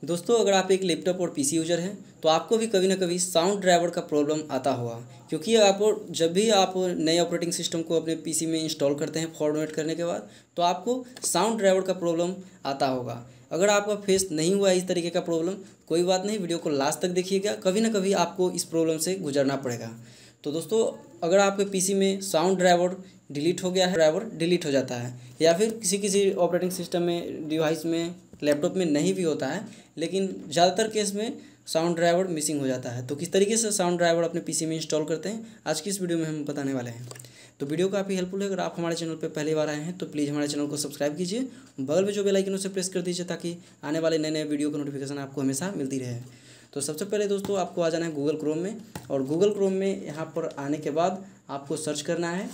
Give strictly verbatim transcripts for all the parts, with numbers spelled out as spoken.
दोस्तों, अगर आप एक लैपटॉप और पीसी यूज़र हैं तो आपको भी कभी ना कभी साउंड ड्राइवर का प्रॉब्लम आता होगा, क्योंकि आप जब भी आप नए ऑपरेटिंग सिस्टम को अपने पीसी में इंस्टॉल करते हैं फॉर्मेट करने के बाद, तो आपको साउंड ड्राइवर का प्रॉब्लम आता होगा। अगर आपका फेस नहीं हुआ इस तरीके का प्रॉब्लम, कोई बात नहीं, वीडियो को लास्ट तक देखिएगा, कभी ना कभी आपको इस प्रॉब्लम से गुजरना पड़ेगा। तो दोस्तों, अगर आपके पीसी में साउंड ड्राइवर डिलीट हो गया है, ड्राइवर डिलीट हो जाता है, या फिर किसी किसी ऑपरेटिंग सिस्टम में, डिवाइस में, लैपटॉप में नहीं भी होता है, लेकिन ज़्यादातर केस में साउंड ड्राइवर मिसिंग हो जाता है, तो किस तरीके से साउंड ड्राइवर अपने पीसी में इंस्टॉल करते हैं आज की इस वीडियो में हम बताने वाले हैं। तो वीडियो काफ़ी हेल्पफुल है। अगर आप हमारे चैनल पर पहली बार आए हैं तो प्लीज़ हमारे चैनल को सब्सक्राइब कीजिए, बगल में जो बेल आइकन है उसे प्रेस कर दीजिए, ताकि आने वाले नए नए वीडियो की नोटिफिकेशन आपको हमेशा मिलती रहे। तो सबसे पहले दोस्तों, आपको आ जाना है गूगल क्रोम में, और गूगल क्रोम में यहाँ पर आने के बाद आपको सर्च करना है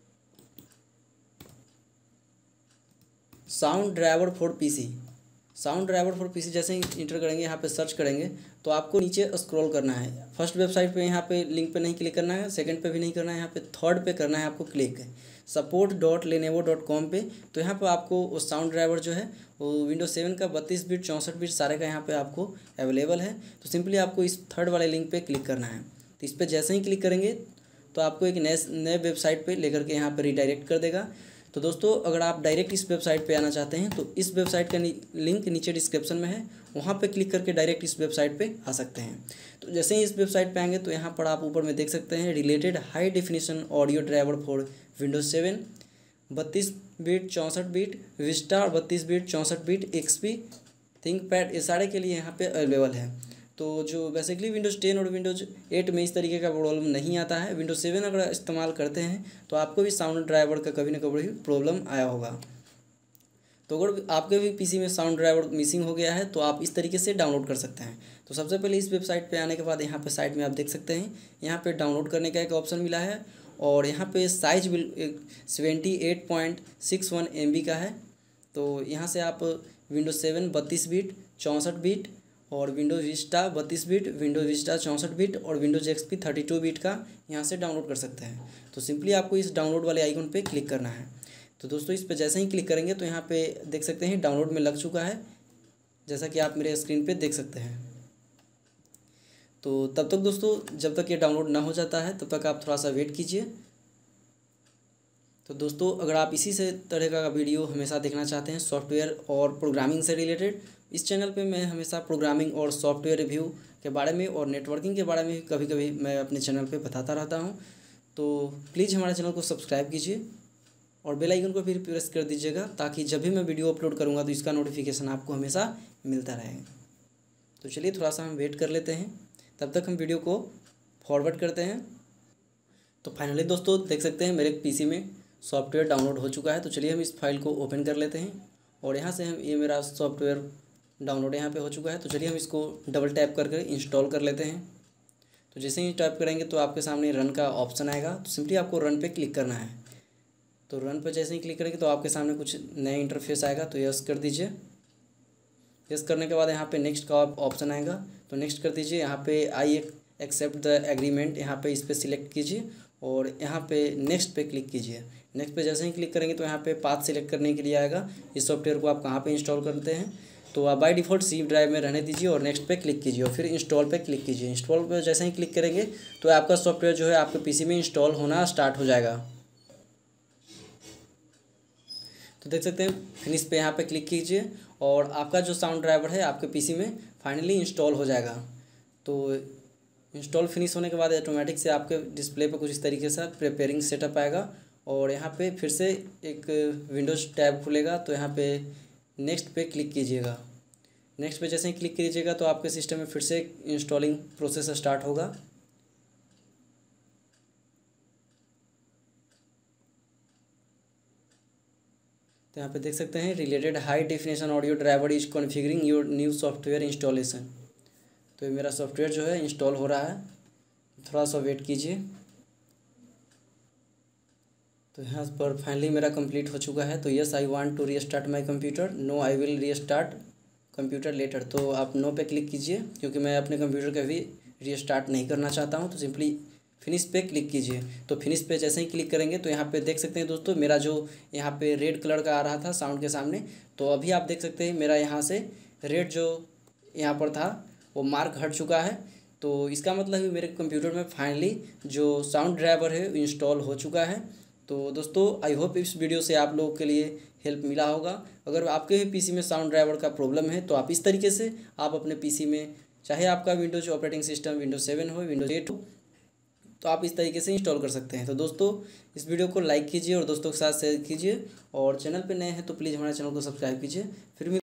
sound driver for PC. Sound driver for PC जैसे ही इंटर करेंगे, यहाँ पे सर्च करेंगे, तो आपको नीचे स्क्रॉल करना है। फर्स्ट वेबसाइट पे यहाँ पे लिंक पे नहीं क्लिक करना है, सेकंड पे भी नहीं करना है, यहाँ पे थर्ड पे करना है आपको click, support dot Lenovo dot com पे। तो यहाँ पे आपको वो साउंड ड्राइवर जो है वो विंडोज सेवन का बत्तीस बिट चौंसठ बिट सारे का यहाँ पे आपको अवेलेबल है। तो सिंपली आपको इस थर्ड वाले लिंक पे क्लिक करना है। तो इस पर जैसे ही क्लिक करेंगे तो आपको एक नए नए वेबसाइट पर लेकर के यहाँ पर रिडायरेक्ट कर देगा। तो दोस्तों, अगर आप डायरेक्ट इस वेबसाइट पे आना चाहते हैं तो इस वेबसाइट का लिंक नीचे डिस्क्रिप्शन में है, वहाँ पे क्लिक करके डायरेक्ट इस वेबसाइट पे आ सकते हैं। तो जैसे ही इस वेबसाइट पे आएंगे तो यहाँ पर आप ऊपर में देख सकते हैं related high definition audio driver for Windows seven, बत्तीस बिट चौंसठ बिट विस्टा और बत्तीस बिट चौंसठ बिट एक्सपी थिंकपैड, ये सारे के लिए यहाँ पे अवेलेबल है। तो जो बेसिकली विंडोज़ टेन और विंडोज़ एट में इस तरीके का प्रॉब्लम नहीं आता है, विंडोज़ सेवन अगर इस्तेमाल करते हैं तो आपको भी साउंड ड्राइवर का कभी ना कभी प्रॉब्लम आया होगा। तो अगर आपके भी पीसी में साउंड ड्राइवर मिसिंग हो गया है तो आप इस तरीके से डाउनलोड कर सकते हैं। तो सबसे पहले इस वेबसाइट पे आने के बाद यहाँ पे साइड में आप देख सकते हैं, यहाँ पे डाउनलोड करने का एक ऑप्शन मिला है, और यहाँ पे size seventy eight point six one M B का है। तो यहाँ से आप विंडोज सेवन बत्तीस बिट चौंसठ बिट और विंडोज विस्टा बत्तीस बिट, विंडोज विस्टा चौंसठ बिट और Windows XP thirty two bit का यहाँ से डाउनलोड कर सकते हैं। तो सिंपली आपको इस डाउनलोड वाले आइकन पे क्लिक करना है। तो दोस्तों, इस पे जैसे ही क्लिक करेंगे तो यहाँ पे देख सकते हैं डाउनलोड में लग चुका है, जैसा कि आप मेरे स्क्रीन पे देख सकते हैं। तो तब तक दोस्तों, जब तक ये डाउनलोड ना हो जाता है तब तक आप थोड़ा सा वेट कीजिए। तो दोस्तों, अगर आप इसी से तरह का वीडियो हमेशा देखना चाहते हैं सॉफ्टवेयर और प्रोग्रामिंग से रिलेटेड, इस चैनल पे मैं हमेशा प्रोग्रामिंग और सॉफ्टवेयर रिव्यू के बारे में और नेटवर्किंग के बारे में कभी कभी मैं अपने चैनल पे बताता रहता हूं। तो प्लीज़ हमारे चैनल को सब्सक्राइब कीजिए और बेल आइकन को फिर प्रेस कर दीजिएगा, ताकि जब भी मैं वीडियो अपलोड करूँगा तो इसका नोटिफिकेशन आपको हमेशा मिलता रहेगा। तो चलिए थोड़ा सा हम वेट कर लेते हैं, तब तक हम वीडियो को फॉरवर्ड करते हैं। तो फाइनली दोस्तों, देख सकते हैं मेरे पीसी में सॉफ्टवेयर डाउनलोड हो चुका है। तो चलिए हम इस फाइल को ओपन कर लेते हैं, और यहाँ से हम ये मेरा सॉफ्टवेयर डाउनलोड यहाँ पे हो चुका है। तो चलिए हम इसको डबल टैप करके इंस्टॉल कर लेते हैं। तो जैसे ही टैप करेंगे तो आपके सामने रन का ऑप्शन आएगा, तो सिंपली आपको रन पे क्लिक करना है। तो रन पर जैसे ही क्लिक करेंगे तो आपके सामने कुछ नया इंटरफेस आएगा, तो यस कर दीजिए। यस करने के बाद यहाँ पे नेक्स्ट का ऑप्शन आएगा, तो नेक्स्ट कर दीजिए। यहाँ पे आई एक्सेप्ट द एग्रीमेंट, यहाँ पे इस पर सिलेक्ट कीजिए और यहाँ पे नेक्स्ट पे क्लिक कीजिए। नेक्स्ट पे जैसे ही क्लिक करेंगे तो यहाँ पे पाथ सिलेक्ट करने के लिए आएगा, इस सॉफ्टवेयर को आप कहाँ पे इंस्टॉल करते हैं। तो आप बाय डिफ़ॉल्ट सी ड्राइव में रहने दीजिए और नेक्स्ट पे क्लिक कीजिए और फिर इंस्टॉल पे क्लिक कीजिए। इंस्टॉल पे जैसे ही क्लिक करेंगे तो आपका सॉफ्टवेयर जो है आपके पीसी में इंस्टॉल होना स्टार्ट हो जाएगा। तो देख सकते हैं फिनिश पे यहाँ पे क्लिक कीजिए और आपका जो साउंड ड्राइवर है आपके पीसी में फाइनली इंस्टॉल हो जाएगा। तो इंस्टॉल फिनिश होने के बाद ऑटोमेटिक से आपके डिस्प्ले पर कुछ इस तरीके से प्रिपेयरिंग सेटअप आएगा, और यहाँ पे फिर से एक विंडोज़ टैब खुलेगा। तो यहाँ पे नेक्स्ट पे क्लिक कीजिएगा। नेक्स्ट पे जैसे ही क्लिक कीजिएगा तो आपके सिस्टम में फिर से इंस्टॉलिंग प्रोसेस स्टार्ट होगा। तो यहाँ पे देख सकते हैं related high definition audio driver is configuring your new software installation. तो ये मेरा सॉफ्टवेयर जो है इंस्टॉल हो रहा है, थोड़ा सा वेट कीजिए। तो यहाँ पर फाइनली मेरा कंप्लीट हो चुका है। तो yes I want to restart my computer, no I will restart computer later. तो आप नो पे क्लिक कीजिए, क्योंकि मैं अपने कंप्यूटर का भी रीस्टार्ट नहीं करना चाहता हूँ। तो सिंपली फिनिश पे क्लिक कीजिए। तो फिनिश पे जैसे ही क्लिक करेंगे तो यहाँ पे देख सकते हैं दोस्तों, मेरा जो यहाँ पे रेड कलर का आ रहा था साउंड के सामने, तो अभी आप देख सकते हैं मेरा यहाँ से रेड जो यहाँ पर था वो मार्क हट चुका है। तो इसका मतलब है मेरे कंप्यूटर में फाइनली जो साउंड ड्राइवर है इंस्टॉल हो चुका है। तो दोस्तों आई होप इस वीडियो से आप लोगों के लिए हेल्प मिला होगा। अगर आपके भी पीसी में साउंड ड्राइवर का प्रॉब्लम है तो आप इस तरीके से आप अपने पीसी में, चाहे आपका Windows operating system Windows seven हो विंडोज एट हो, तो आप इस तरीके से इंस्टॉल कर सकते हैं। तो दोस्तों इस वीडियो को लाइक कीजिए और दोस्तों के साथ शेयर कीजिए, और चैनल पे नए हैं तो प्लीज़ हमारे चैनल को सब्सक्राइब कीजिए। फिर